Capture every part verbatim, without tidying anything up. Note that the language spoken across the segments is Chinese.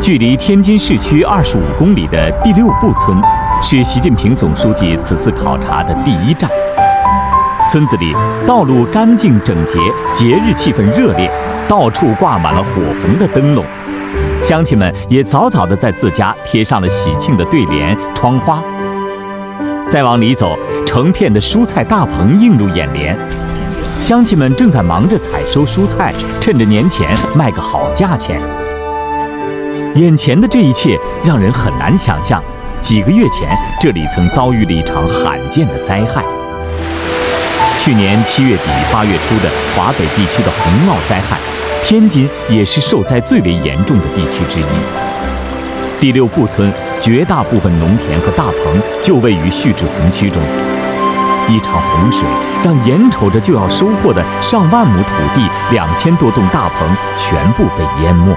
距离天津市区二十五公里的第六步村，是习近平总书记此次考察的第一站。村子里道路干净整洁，节日气氛热烈，到处挂满了火红的灯笼。乡亲们也早早地在自家贴上了喜庆的对联、窗花。再往里走，成片的蔬菜大棚映入眼帘，乡亲们正在忙着采收蔬菜，趁着年前卖个好价钱。眼前的这一切让人很难想象，几个月前这里曾遭遇了一场罕见的灾害。去年七月底八月初的华北地区的洪涝灾害，天津也是受灾最为严重的地区之一。第六步村绝大部分农田和大棚就位于蓄滞洪区中，一场洪水让眼瞅着就要收获的上万亩土地、两千多栋大棚全部被淹没。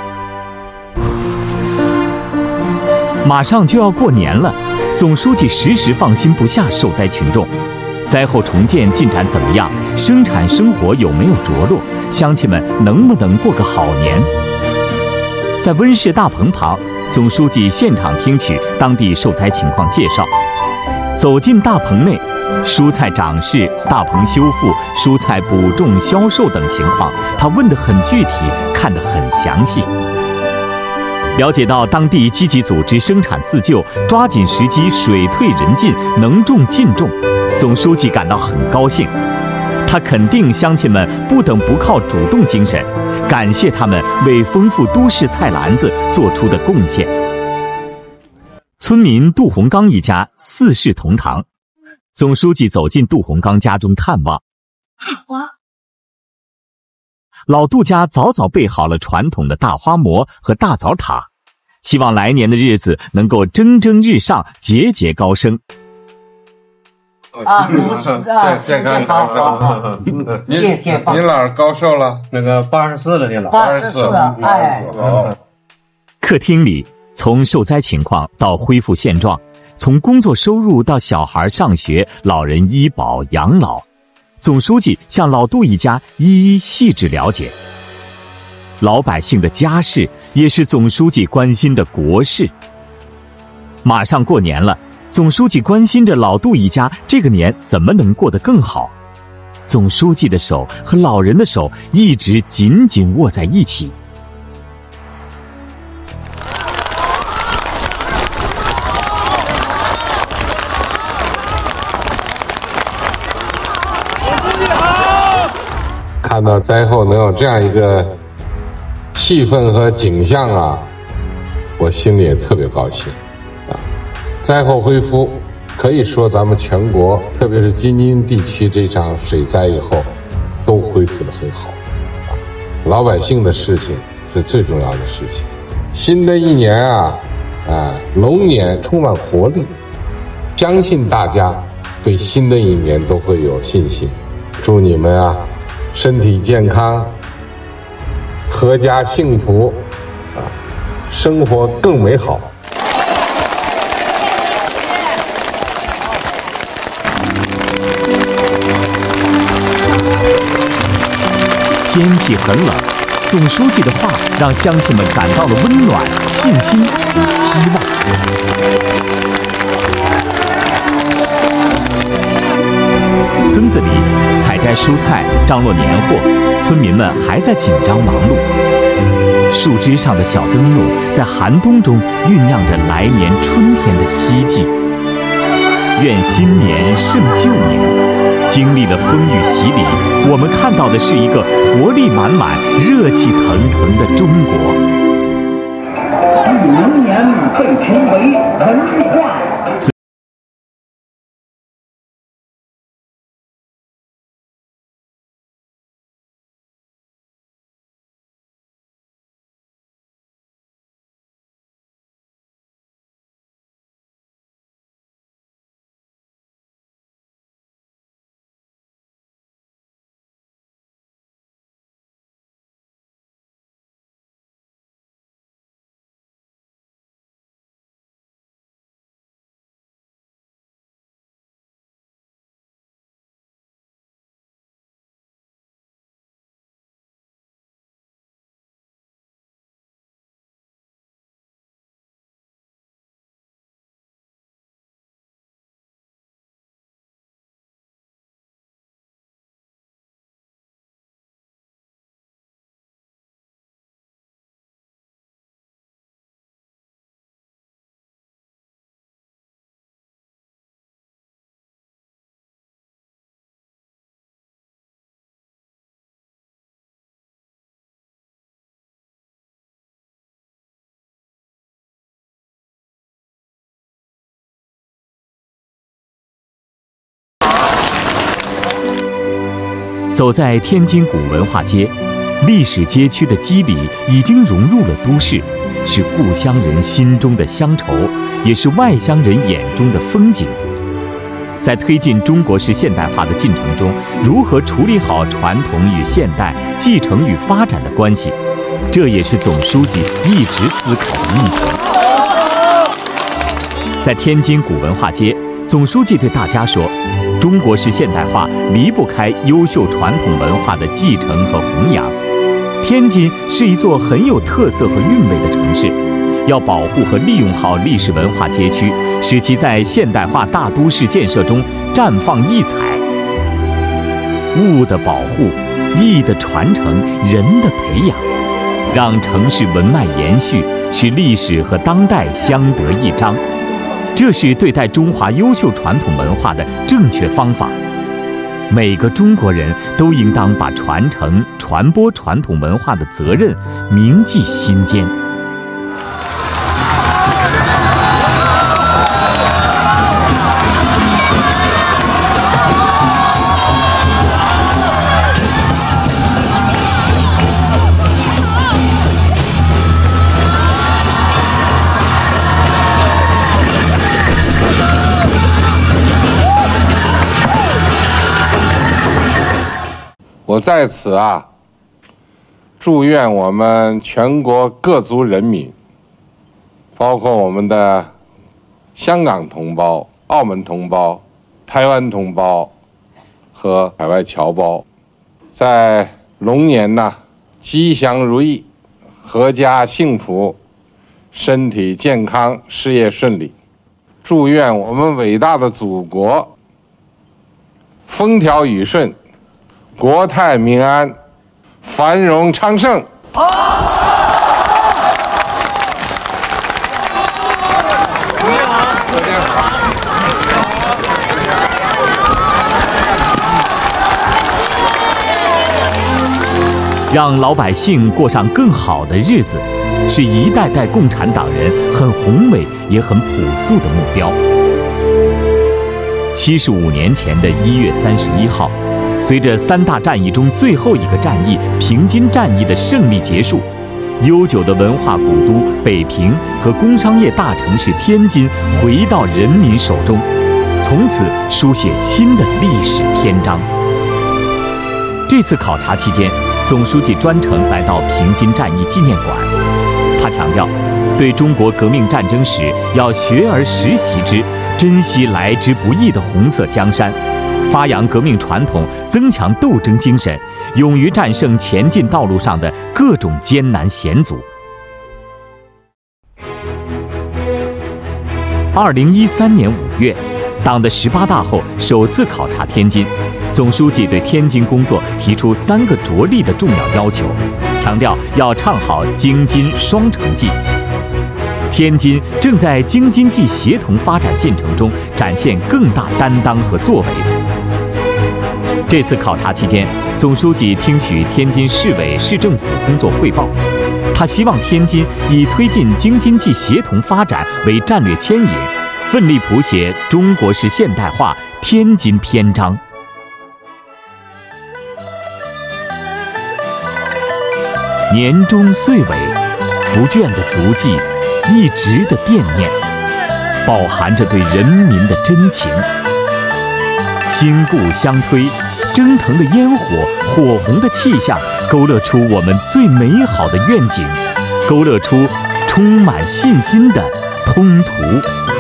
马上就要过年了，总书记时时放心不下受灾群众。灾后重建进展怎么样？生产生活有没有着落？乡亲们能不能过个好年？在温室大棚旁，总书记现场听取当地受灾情况介绍。走进大棚内，蔬菜长势、大棚修复、蔬菜补种、销售等情况，他问得很具体，看得很详细。了解到当地积极组织生产自救，抓紧时机水退人进，能种尽种，总书记感到很高兴。他肯定乡亲们不等不靠主动精神，感谢他们为丰富都市菜篮子做出的贡献。村民杜洪刚一家四世同堂，总书记走进杜洪刚家中看望。老杜家早早备好了传统的大花馍和大枣塔，希望来年的日子能够蒸蒸日上，节节高升。 啊，主持啊，健康好好好。 您您老是高寿了？ 那个八十四了，您老八十四， 哎， 哦。 客厅里，从受灾情况到恢复现状，从工作收入到小孩上学、老人医保、养老，总书记向老杜一家一一细致了解。老百姓的家事也是总书记关心的国事。马上过年了，总书记关心着老杜一家这个年怎么能过得更好。总书记的手和老人的手一直紧紧握在一起。 看到灾后能有这样一个气氛和景象啊，我心里也特别高兴啊！灾后恢复，可以说咱们全国，特别是京津地区这场水灾以后，都恢复得很好啊。老百姓的事情是最重要的事情。新的一年啊，啊，龙年充满活力，相信大家对新的一年都会有信心。祝你们啊！身体健康，阖家幸福，啊，生活更美好。 天气很冷，总书记的话让乡亲们感到了温暖、信心与希望。村子里采摘蔬菜、张罗年货，村民们还在紧张忙碌。树枝上的小灯笼在寒冬中酝酿着来年春天的希冀。愿新年胜旧年。经历了风雨洗礼，我们看到的是一个活力满满、热气腾腾的中国。 明年被称为文化。 走在天津古文化街，历史街区的肌理已经融入了都市，是故乡人心中的乡愁，也是外乡人眼中的风景。在推进中国式现代化的进程中，如何处理好传统与现代、继承与发展的关系，这也是总书记一直思考的议题。在天津古文化街，总书记对大家说，中国式现代化离不开优秀传统文化的继承和弘扬。天津是一座很有特色和韵味的城市，要保护和利用好历史文化街区，使其在现代化大都市建设中绽放异彩。物的保护、艺的传承、人的培养，让城市文脉延续，使历史和当代相得益彰。这是对待中华优秀传统文化的正确方法。每个中国人都应当把传承、传播传统文化的责任铭记心间。 我在此啊，祝愿我们全国各族人民，包括我们的香港同胞、澳门同胞、台湾同胞和海外侨胞，在龙年呐，吉祥如意，阖家幸福，身体健康，事业顺利。祝愿我们伟大的祖国风调雨顺，国泰民安，繁荣昌盛。 让老百姓过上更好的日子，是一代代共产党人很宏伟也很朴素的目标。七十五年前的一月三十一号，随着三大战役中最后一个战役平津战役的胜利结束，悠久的文化古都北平和工商业大城市天津回到人民手中，从此书写新的历史篇章。这次考察期间，总书记专程来到平津战役纪念馆，他强调，对中国革命战争史要学而时习之，珍惜来之不易的红色江山，发扬革命传统，增强斗争精神，勇于战胜前进道路上的各种艰难险阻。二零一三年五月，党的十八大后首次考察天津，总书记对天津工作提出三个着力的重要要求，强调要唱好京津双城记。天津正在京津冀协同发展进程中展现更大担当和作为。这次考察期间，总书记听取天津市委市政府工作汇报，他希望天津以推进京津冀协同发展为战略牵引，奋力谱写中国式现代化天津篇章。年终岁尾，不倦的足迹，一直的惦念，饱含着对人民的真情。新故相推，蒸腾的烟火，火红的气象，勾勒出我们最美好的愿景，勾勒出充满信心的通途。